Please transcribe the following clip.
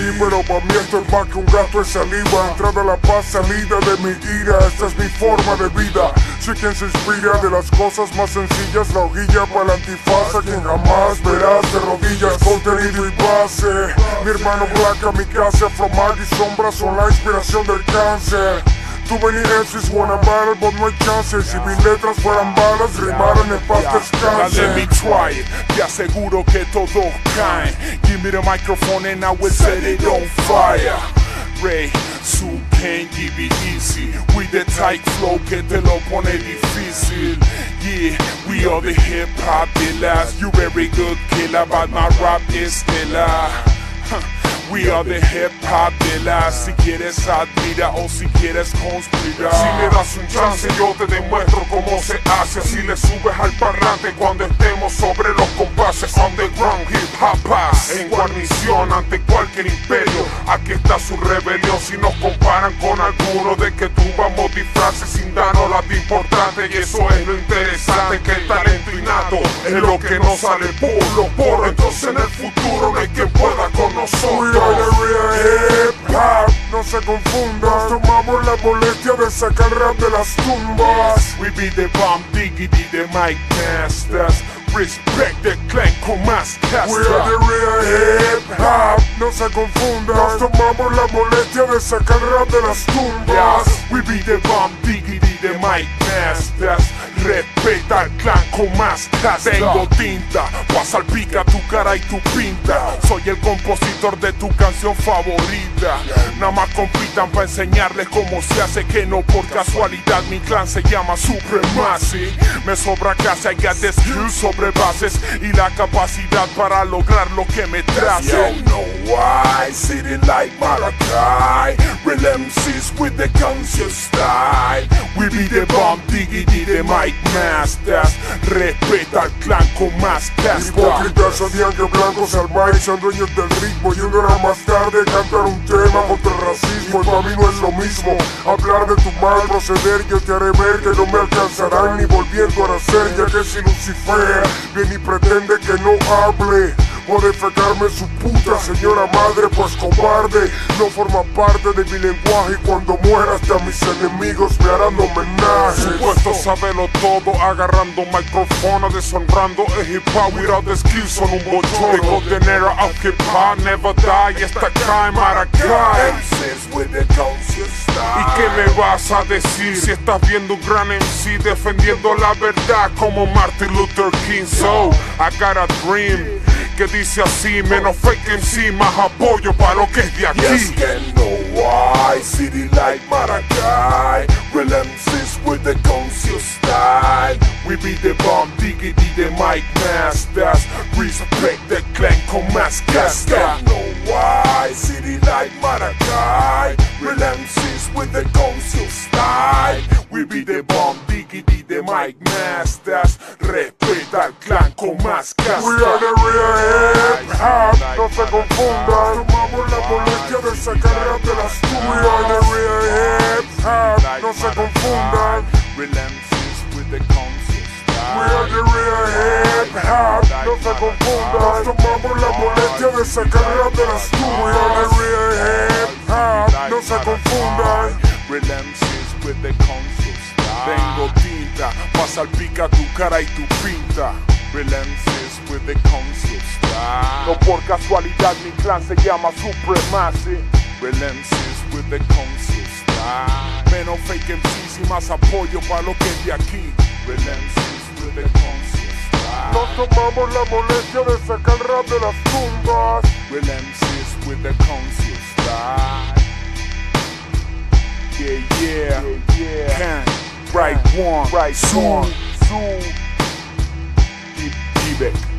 pero para mí esto es más que un gasto de saliva. Entrada a la paz, salida de mi ira, esta es mi forma de vida. Soy quien se inspira de las cosas más sencillas, la hojilla para la antifaz, a quien jamás verás de rodillas, contenido y base. Mi hermano Black, kamikaze, afromag y sombras son la inspiración del cáncer. Too many MCs wanna battle, but no hay chance. Si mis letras fueran balas, rimaran en paz descanse. Let me try it, te aseguro que todos caen. Give me the microphone and I will set it on fire. Ray, so can give it easy with the tight flow que te lo pone difícil. Yeah, we are the hip hop dealers. You very good killer, but my rap is stellar. We are the hip hop dealers. Si quieres admira o si quieres conspirar. Si me das un chance yo te demuestro cómo se hace. Si le subes al parlante cuando estemos sobre los compases. Underground hip hop pass, en guarnición ante cualquier imperio. Aquí está su rebelión. Si nos comparan con alguno de que tumbamos disfraces sin darnos la de importante. Y eso es lo interesante, que el talento innato es lo que nos sale por. Entonces en el futuro no hay quien pueda con nosotros. We are the real hip hop, no se confundan. Tomamos la molestia de sacar rap de las tumbas. We be the bomb diggity, the mic masters. Respect the clan con más casta. We are the real hip hop, no se confundan. Nos tomamos la molestia de sacar rap de las tumbas. We be the bomb diggity, the mic masters. Respeta al clan con más casta. Tengo tinta, pa' salpica tu cara y tu pinta. Soy el compositor de tu canción favorita. Nada más compitan pa' enseñarles cómo se hace, que no por casualidad mi clan se llama Supremacy. Me sobra casa, I got the skills sobre bases y la capacidad para lograr lo que me trace. You know why, city like Maracay. Real MCs with the conscious style. We be the bomb diggity, the mic masters. Respeta al clan con más casta. Hipócritas odian que blancos al mic sean dueños del ritmo y una hora más tarde cantar un tema contra el racismo. Y para mí no es lo mismo hablar de tu mal proceder. Yo te haré ver que no me alcanzarán ni volviendo a nacer, ya que si Lucifer viene y pretende que no hable o defecarme su puta señora madre, pues cobarde, no forma parte de mi lenguaje. Y cuando muera hasta mis enemigos me harán homenaje. Supuesto saberlo todo, agarrando micrófono, deshonrando el hip hop. Without the skills son un bochorno. De contenera a hip hop, never die. Está acá en Maracay. MCs with the conscious style. ¿Y qué me vas a decir si estás viendo un gran MC defendiendo la verdad como Martin Luther King? So, I got a dream que dice así, menos fake MC, más apoyo para lo que es de aquí. Yes, can know why, city like Maracay. Real MCs with the conscious style. We be the bomb diggity, the mic masters. Respect the clan con más casta. Can know why, city like Maracay. Real MCs with the conscious style. We be the bomb diggity, the mic masters. Respeta al clan con más casta. We are the real hip hop, no se confundan. Tomamos la molestia de sacar rap de las tumbas. We are the real hip hop, no se confundan. Real MCs with the conscious style. We are the real hip hop, no se confundan. Tomamos la molestia de sacar rap de las tumbas. We are the real hip hop, no se confundan. Real MCs with the conscious style. Tengo tinta, pa' salpica tu cara y tu pinta. Real MCs with the conscious style. No por casualidad mi clan se llama Supremacy. Real MCs with the conscious style. Menos fake MCs y más apoyo para lo que es de aquí. Real MCs with the conscious style. Nos tomamos la molestia de sacar rap de las tumbas. Real MCs with the conscious style. Yeah. Can, right one, Right Zoom, Zoom. Deep,